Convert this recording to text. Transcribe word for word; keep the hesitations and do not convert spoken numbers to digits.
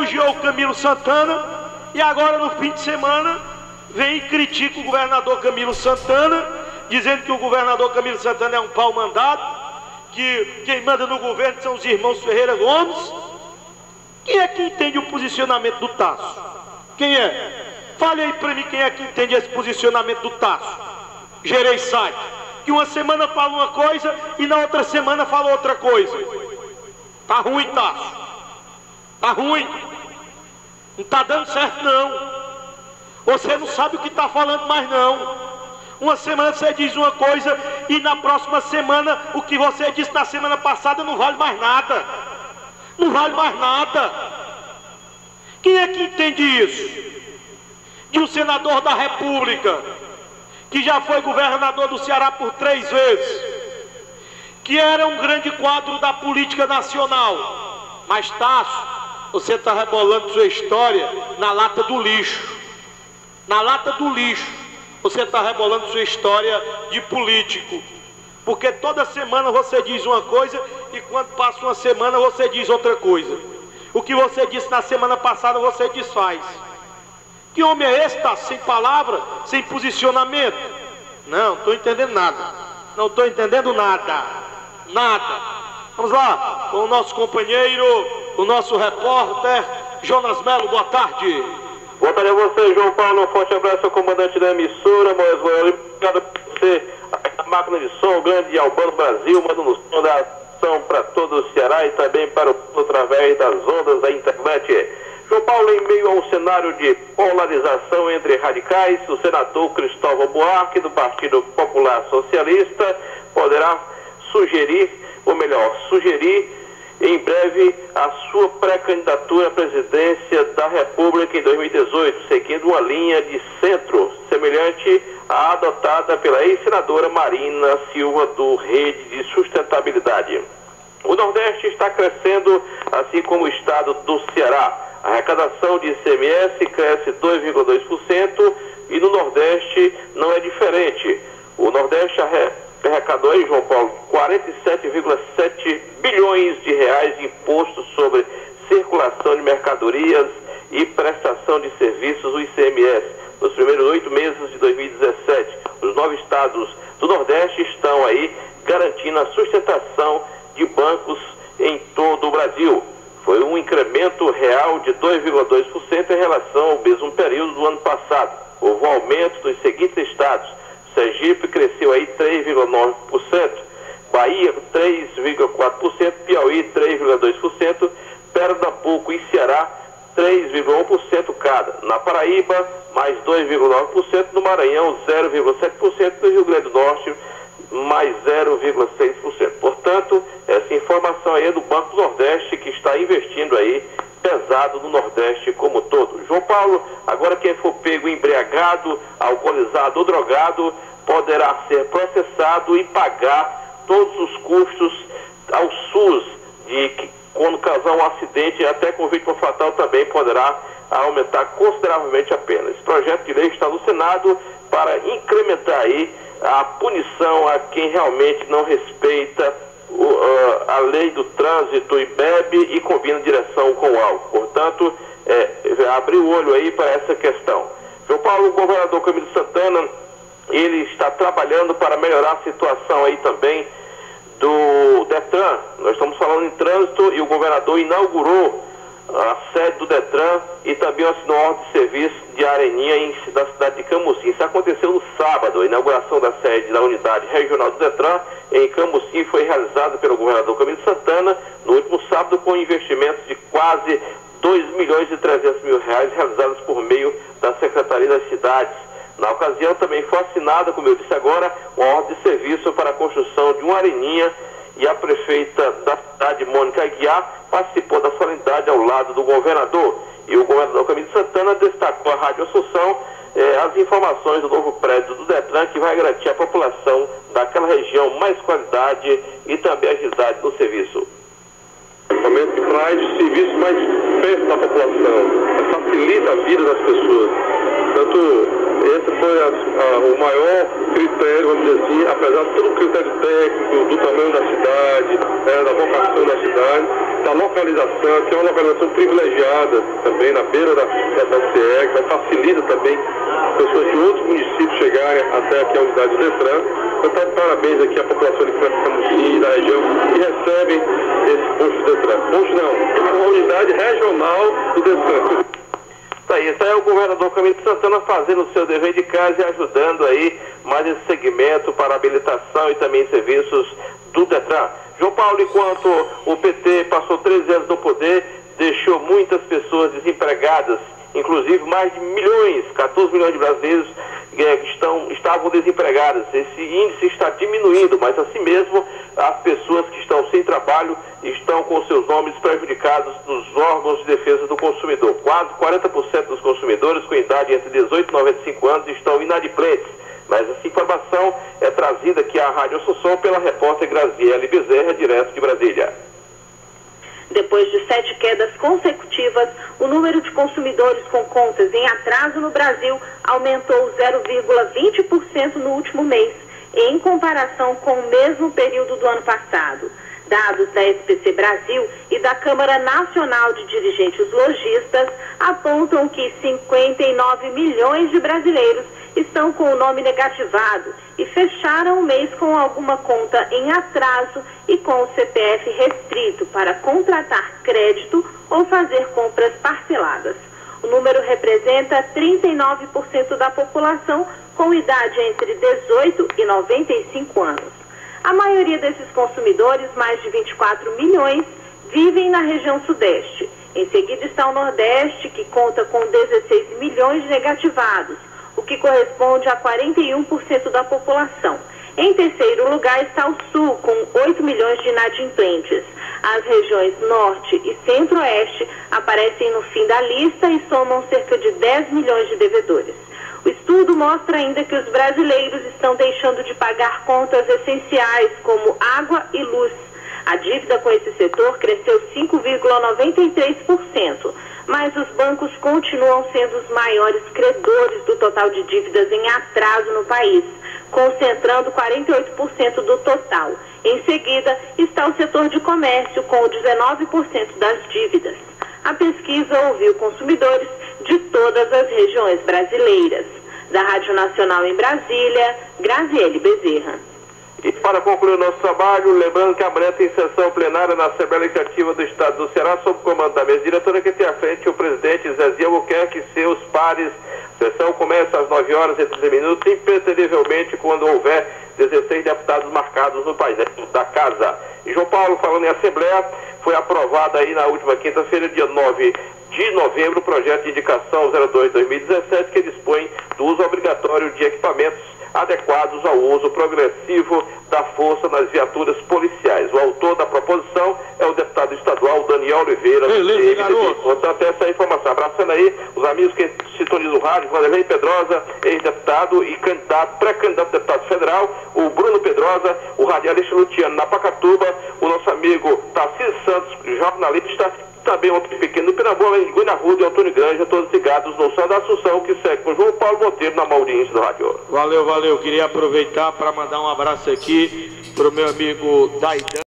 elogiou o Camilo Santana e agora no fim de semana vem e critica o governador Camilo Santana, dizendo que o governador Camilo Santana é um pau mandado, que quem manda no governo são os irmãos Ferreira Gomes. Quem é que entende o posicionamento do Tasso? Quem é? Fale aí pra mim quem é que entende esse posicionamento do Tasso. Gereissati, que uma semana fala uma coisa e na outra semana fala outra coisa. Tá ruim, Tasso. Tá ruim. Não tá dando certo, não. Você não sabe o que tá falando mais, não. Uma semana você diz uma coisa e na próxima semana o que você disse na semana passada não vale mais nada. Não vale mais nada. Quem é que entende isso? De um senador da República, que já foi governador do Ceará por três vezes, que era um grande quadro da política nacional. Mas, Tasso, você está rebolando sua história na lata do lixo. Na lata do lixo, você está rebolando sua história de político. Porque toda semana você diz uma coisa e quando passa uma semana você diz outra coisa. O que você disse na semana passada você desfaz. Que homem é esse, Tasso? Sem palavra, sem posicionamento? Não, estou entendendo nada. Não estou entendendo nada. Nada. Vamos lá, com o nosso companheiro, o nosso repórter, Jonas Melo. Boa tarde. Boa tarde a você, João Paulo. Um forte abraço ao comandante da emissora, Moisés Goiás. Obrigado por você, a máquina de som, o grande Albano Brasil, mandando o som da ação para todo o Ceará e também para o povo através das ondas da internet. João Paulo, em meio a um cenário de polarização entre radicais, o senador Cristóvão Buarque, do Partido Popular Socialista, poderá sugerir, ou melhor, sugerir em breve a sua pré-candidatura à presidência da República em dois mil e dezoito, seguindo uma linha de centro semelhante à adotada pela ex-senadora Marina Silva do Rede de Sustentabilidade. O Nordeste está crescendo, assim como o estado do Ceará. A arrecadação de I C M S cresce dois vírgula dois por cento e no Nordeste não é diferente. O Nordeste arrecadou aí, João Paulo, quarenta e sete vírgula sete bilhões de reais de imposto sobre circulação de mercadorias e prestação de serviços, o I C M S, nos primeiros oito meses de dois mil e dezessete. Os nove estados do Nordeste estão aí garantindo a sustentação de bancos em todo o Brasil. Foi um incremento real de dois vírgula dois por cento em relação ao mesmo período do ano passado. Houve um aumento dos seguintes estados. Sergipe cresceu aí três vírgula nove por cento, Bahia três vírgula quatro por cento, Piauí três vírgula dois por cento, Pernambuco e Ceará três vírgula um por cento cada. Na Paraíba, mais dois vírgula nove por cento, no Maranhão zero vírgula sete por cento, no Rio Grande do Norte mais zero vírgula seis por cento. Portanto, essa informação aí é do Banco do Nordeste, que está investindo aí pesado no Nordeste como todo. João Paulo, agora quem for pego embriagado, alcoolizado ou drogado poderá ser processado e pagar todos os custos ao SUS, de que quando causar um acidente, até com vítima fatal também poderá aumentar consideravelmente a pena. Esse projeto de lei está no Senado para incrementar aí a punição a quem realmente não respeita o, uh, a lei do trânsito e bebe e combina direção com o álcool. Portanto, é, abrir o olho aí para essa questão. João Paulo, o governador Camilo Santana, ele está trabalhando para melhorar a situação aí também do Detran. Nós estamos falando em trânsito e o governador inaugurou a sede do Detran e também assinou ordem de serviço de Areninha em, da cidade de Camusim. Isso aconteceu no sábado. A inauguração da sede da unidade regional do Detran em Camusim foi realizada pelo governador Camilo Santana no último sábado, com investimentos de quase dois milhões e trezentos mil reais realizados por meio da Secretaria das Cidades. Na ocasião também foi assinada, como eu disse agora, uma ordem de serviço para a construção de uma areninha e a prefeita da cidade, Mônica Aguiar, participou da solenidade ao lado do governador. E o governador Camilo Santana destacou à Rádio Assunção eh, as informações do novo prédio do Detran, que vai garantir à população daquela região mais qualidade e também agilidade no serviço. Equipamento que traz serviço mais perto da população, facilita a vida das pessoas. Tanto Esse foi a, a, o maior critério, vamos dizer assim, apesar de todo o critério técnico, do tamanho da cidade, é, da vocação da cidade, da localização, que é uma localização privilegiada também na beira da, da C E, que facilita também pessoas de outros municípios chegarem até aqui a unidade do Detran. Eu estou de parabéns aqui à população de Cambuci, da região, que recebem esse posto do Detran. Posto não, é uma unidade regional do Detran. Tá aí, esse aí é o governador Camilo Santana fazendo o seu dever de casa e ajudando aí mais esse segmento para habilitação e também serviços do Detran. João Paulo, enquanto o P T passou treze anos no poder, deixou muitas pessoas desempregadas, inclusive mais de milhões, quatorze milhões de brasileiros é, que estão, estavam desempregados. Esse índice está diminuindo, mas assim mesmo as pessoas que estão sem trabalho estão com seus nomes prejudicados nos órgãos de defesa do consumidor. Quase quarenta por cento dos consumidores com idade entre dezoito e noventa e cinco anos estão inadimplentes. Mas essa informação é trazida aqui à Rádio Assunção pela repórter Graziele Bezerra, direto de Brasília. Depois de sete quedas consecutivas, o número de consumidores com contas em atraso no Brasil aumentou zero vírgula vinte por cento no último mês, em comparação com o mesmo período do ano passado. Dados da S P C Brasil e da Câmara Nacional de Dirigentes Lojistas apontam que cinquenta e nove milhões de brasileiros estão com o nome negativado e fecharam o mês com alguma conta em atraso e com o C P F restrito para contratar crédito ou fazer compras parceladas. O número representa trinta e nove por cento da população com idade entre dezoito e noventa e cinco anos. A maioria desses consumidores, mais de vinte e quatro milhões, vivem na região sudeste. Em seguida está o Nordeste, que conta com dezesseis milhões de negativados, o que corresponde a quarenta e um por cento da população. Em terceiro lugar está o Sul, com oito milhões de inadimplentes. As regiões Norte e Centro-Oeste aparecem no fim da lista e somam cerca de dez milhões de devedores. O estudo mostra ainda que os brasileiros estão deixando de pagar contas essenciais, como água e luz. A dívida com esse setor cresceu cinco vírgula noventa e três por cento, mas os bancos continuam sendo os maiores credores do total de dívidas em atraso no país, concentrando quarenta e oito por cento do total. Em seguida, está o setor de comércio, com dezenove por cento das dívidas. A pesquisa ouviu consumidores de todas as regiões brasileiras. Da Rádio Nacional em Brasília, Graziele Bezerra. E para concluir o nosso trabalho, lembrando que amanhã tem sessão plenária na Assembleia Legislativa do Estado do Ceará, sob o comando da mesa diretora, que tem à frente o presidente Zezinho Albuquerque e seus pares. A sessão começa às nove horas e trinta minutos, impreterivelmente quando houver dezesseis deputados marcados no painel da Casa. E João Paulo, falando em Assembleia, foi aprovado aí na última quinta-feira, dia nove de novembro, o projeto de indicação zero dois barra dois mil e dezessete, que dispõe do uso obrigatório de equipamentos adequados ao uso progressivo da força nas viaturas policiais. O autor da proposição é o deputado estadual Daniel Oliveira. Beleza, garoto. Portanto, essa é a informação. Abraçando aí os amigos que sintonizam o rádio, Vanderlei Pedrosa, ex-deputado e candidato, pré-candidato a deputado federal, o Bruno Pedrosa, o radialista Luciano Napacatuba, o nosso amigo Tarcísio Santos, jornalista, também outro pequeno Pernambuco, em Guinarruda e Antônio Granja, todos ligados no Som da Assunção, que segue com João Paulo Monteiro na Maurício do Rádio. Valeu, valeu. Queria aproveitar para mandar um abraço aqui para o meu amigo Daidan.